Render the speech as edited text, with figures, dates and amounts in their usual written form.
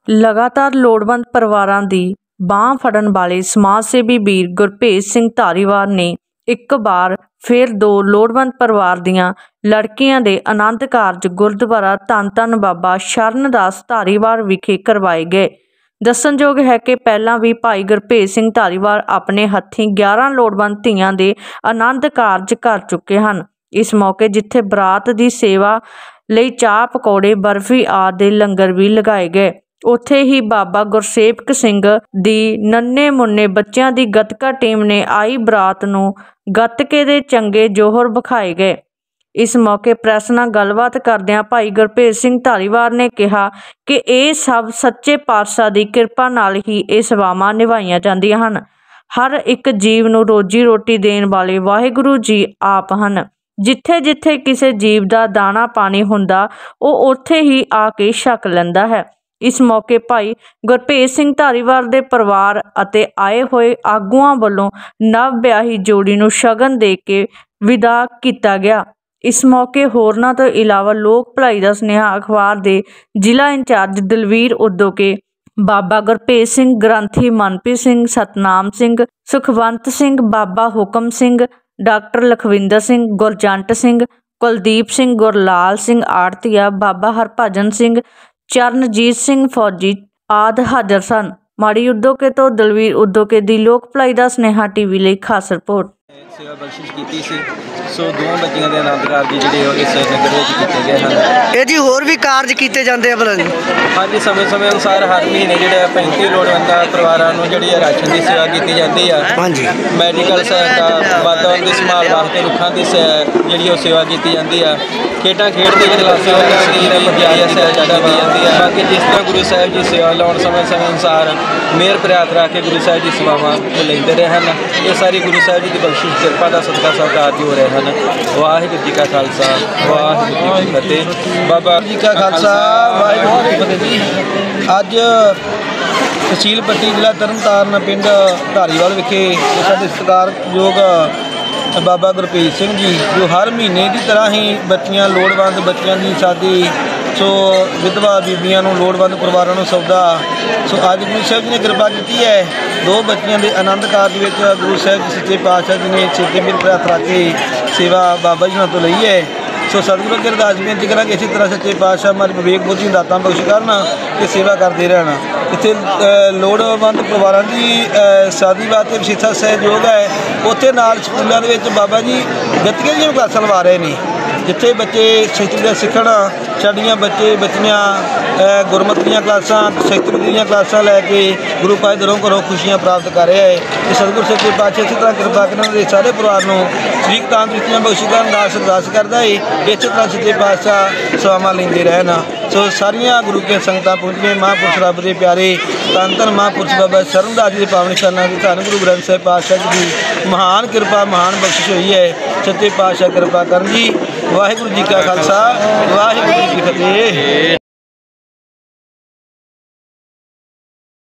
लगातार लोड़वंद परिवारां दी बांह फड़न वाले समाज सेवी वीर गुरभेज सिंह धारीवाल ने एक बार फिर दो लोड़वंद परिवार दियां लड़कियां दे आनंद कारज गुरुद्वारा धन धन बाबा शरणदास धारीवाल विखे करवाए गए। दस्सणयोग है कि पहलां भी भाई गुरभेज सिंह धारीवाल अपने हत्थीं 11 लोड़वंद धीआं दे आनंद कारज कर चुके हैं। इस मौके जिथे बरात की सेवा लई चाह पकौड़े बर्फी आदि लंगर भी लगाए गए, उत्थे ही बाबा गुरसेवक सिंह दी नन्हे मुन्ने बच्चों की गतका टीम ने आई बरात नूं गतके दे चंगे जोहर विखाए गए। इस मौके प्रैस नाल गलबात करदिआं भाई गुरभेज सिंह धारीवाल ने कहा कि ये सब सच्चे पातशाह की किरपा नाल ही ये सेवावां निभाईआं जांदियां हन। हर एक जीव नूं रोजी रोटी देण वाले वाहिगुरू जी आप हन। जिथे जिथे किसी जीव का दाना पानी हुंदा वो उत्थे ही आके छक लैंदा है। इस मौके भाई गुरभेज सिंह धारीवाल दे परिवार अते आए हुए आगूआं वल्लों नव ब्याही जोड़ी नूं शगन दे के विदा किया गया। इस मौके होरनां तो इलावा लोक भलाई दा सुनेहा अखबार के जिला इंचार्ज दलवीर उदोके, बाबा गुरभेज सिंह, ग्रंथी मनप्रीत सिंह, सतनाम सिंह, सुखवंत सिंह, बाबा हुकम सिंह, डॉक्टर लखविंदर सिंह, गुरजंट सिंह, कुलदीप सिंह, गुरलाल सिंह आड़तिया, बाबा हरभजन सिंह, चरणजीत सिंह फौजी आदि हाजर सन। माड़ी उदोके तो दलवीर उदोके दी लोक भलाई दा सुनेहा टीवी ਲਈ खास रिपोर्ट। सेवा बख्शिश की सी, सो दोवां बच्चियां दे आनंद कारज जिहड़े इस नगर विच कीते गए हैं। ਇਹ ਜੀ ਹੋਰ ਵੀ ਕਾਰਜ ਕੀਤੇ ਜਾਂਦੇ ਆ ਭਲਾ ਜੀ? हाँ जी, समय समय अनुसार हर महीने जिहड़े 35 लोड़वंदा परिवारां नूं जिहड़ी राशन की सेवा की जाती है। हाँ जी, मैडिकल सहायता, वातावरण की संभाल वास्ते रुखां की जिहड़ी वो सेवा की जाती है। खेडां खेड दे क्लासां सहायता की जाती है। बाकी जिस तरह गुरु साहिब जी सेवा लाउण समय समय अनुसार मेहर प्रयात रख के गुरु साहिब जी सेवावां लैंदे रहे हैं। ये सारी गुरु साहिब जी की बख्शिश किरपा का सदका सब कारज हो रहे हैं। वाहिगुरू जी का खालसा, वाहिगुरू जी की फतेह। बाबा जी का खालसा, वाहिगुरू जी की फतेह जी। अज तहसील पट्टी जिला तरनताਰਨ पिंड धारीवाल विखे साडे सत्कारयोग बाबा गुरभेज सिंह जी जो हर महीने की तरह ही बच्चियां लोड़वंद बच्चियां की शादी, सो विधवा बीबियां नूं लोड़वंद परिवारां नूं सौदा, सो अज गुरु साहिब जी ने कृपा की है। दो बच्चियां के आनंद कारज विच गुरु साहिब जी सच्चे पातशाह जी ने छेते मेल प्रयात रख के सेवा बाबा जी तो लई है। सो सतगुरु अगे अरदास बेनती करा कि इसी तरह सच्चे पातशाह हमारी विवेक बुद्धि दातां बख्श करना कि सेवा करते रहना। इत्थे लोड़वंद परिवारों की शादी वास्ते विशेषता सहयोग है। उत्थे नाल स्कूलों के बाबा जी गतके दी क्लासां लवा रहे हैं, जिथे बच्चे शस्त्र सीखण। साडियां बच्चियां गुरमत दी क्लासां, शस्त्र दी क्लासां लैके गुरु पाए दरों घरों खुशियां प्राप्त कर रहे हैं। कि सतगुरु सच्चे पातशाह इस तरह कृपा करने सारे परिवार को ठीक तंदुरुस्तियां बख्शी करन दा अरदास करदा है। इस तरह सच्चे पातशाह सेवावां लैंदे रहन। सो सारियां गुरु के संगतां पहुंचे महापुरुष रब दे प्यारे धन धन महापुरुष बाबा शरणदास जी के पावन शरणा की धन गुरु ग्रंथ साहिब पातशाह जी की महान कृपा महान बख्शिश हुई है। सच्चे पातशाह कृपा करन जी। वाहिगुरू जी का खालसा, वाहिगुरू जी की फतेह।